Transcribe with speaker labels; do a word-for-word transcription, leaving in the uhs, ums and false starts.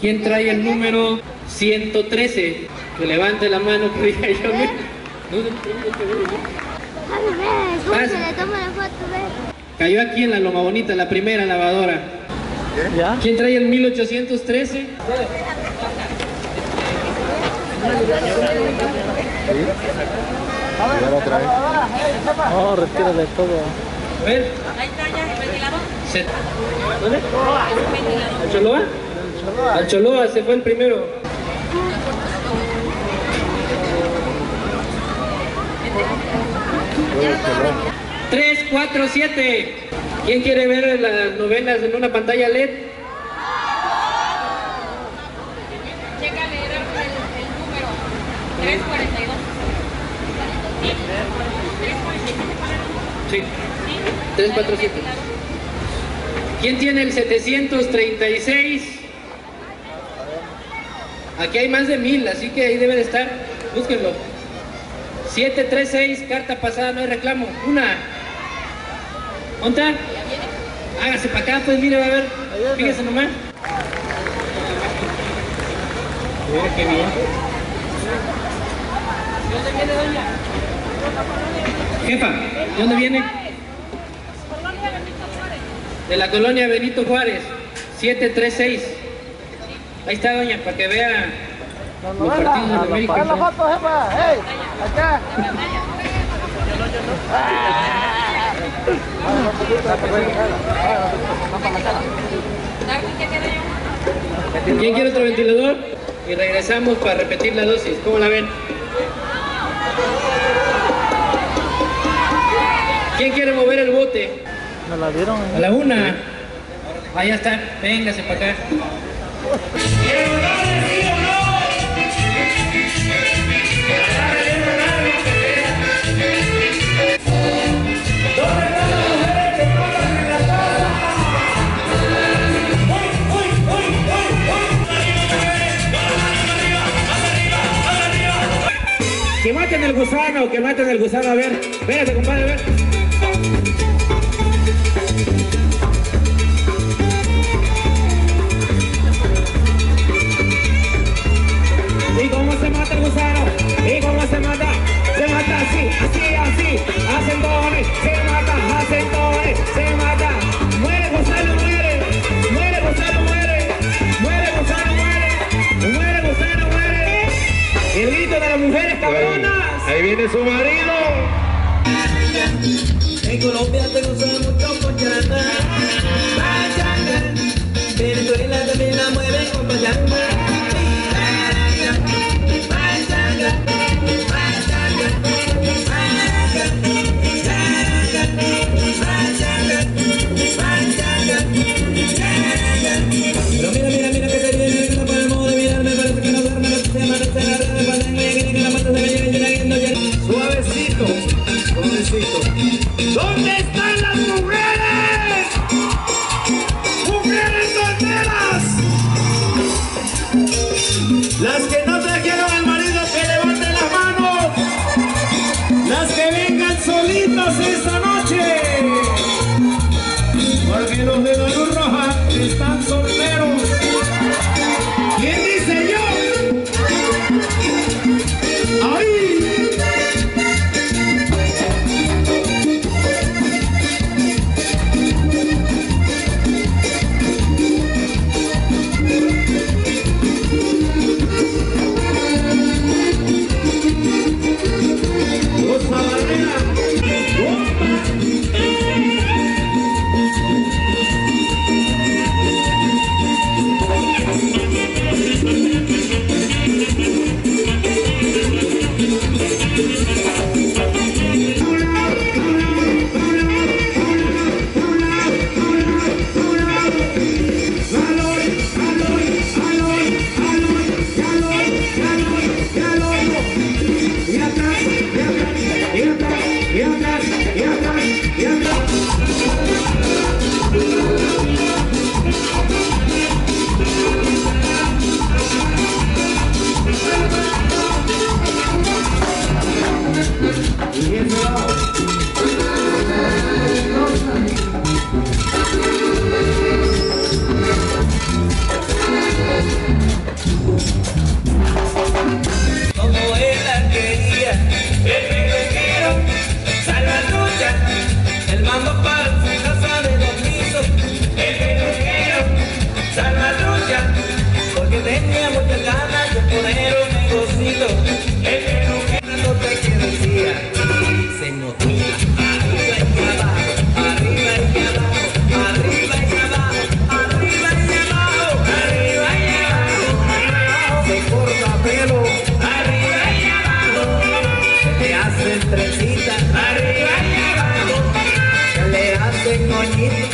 Speaker 1: ¿Quién trae el número ciento trece? Que levante la mano, que diga yo.
Speaker 2: ¿Cómo se le toma la foto?
Speaker 1: Cayó aquí en la Loma Bonita, la primera lavadora.
Speaker 3: ¿Qué? ¿Ya?
Speaker 1: ¿Quién trae el mil ochocientos trece?
Speaker 3: Ya lo trae. No, retira de todo.
Speaker 1: A ver.
Speaker 4: Ahí está ya el ventilador.
Speaker 1: Se... ¿Dónde? ¿Al Choloa? Al Choloa se fue el primero. tres, cuatro, siete. ¿Quién quiere ver las novelas en una pantalla L E D?
Speaker 4: Chécale el, el número trescientos cuarenta y dos.
Speaker 1: Sí. tres, cuatro, siete. ¿Quién tiene el setecientos treinta y seis? Aquí hay más de mil, así que ahí debe de estar. Búsquenlo. siete tres seis, carta pasada, no hay reclamo. Una. ¿Monta? Hágase para acá, pues mire, va a ver. Fíjese nomás. Mira qué bien. ¿De dónde viene, doña? Jefa, ¿de dónde viene? De la colonia Benito Juárez, siete tres seis. Ahí está, doña, para que vea los partidos de América.
Speaker 3: ¡Haz la foto, jefa! ¡Ey! ¡Acá!
Speaker 1: ¿Quién quiere otro ventilador? Y regresamos para repetir la dosis. ¿Cómo la ven? ¿Quién quiere mover el bote?
Speaker 3: ¿Me la dieron?
Speaker 1: A la una. Ahí está. Véngase para acá. Que maten el gusano, que maten el gusano, a ver. Véngase, compadre, a ver. ¿Y cómo se mata el gusano? ¿Y cómo se mata? Se mata así, así, así. Hacen dones, se mata, hacen dones, se mata. Muere gusano, muere. Muere gusano, muere. Muere gusano, muere. Muere gusano, muere. El grito de las mujeres cabronas.
Speaker 3: Ahí viene su marido.
Speaker 5: En Colombia te gusta mucho pachanga, pachanga. Venezuela también la mueve con pachanga. Pachanga, pachanga, pachanga, pachanga, pachanga, pachanga. Pero mira, mira, mira que te viene, que no para el modo de mirarme, parece que no duerme, no se llama, no se agarra de pachanga, y que la mata se me llena, llena, llena. Suavecito, suavecito. ¿Dónde están las mujeres? ¡Mujeres solteras! Las que no trajeron al marido, que levanten las manos. Las que vengan solitas esta noche. Porque los de la luz roja están solteros. ¿Quién dice yo? ¡Ahí! doñita.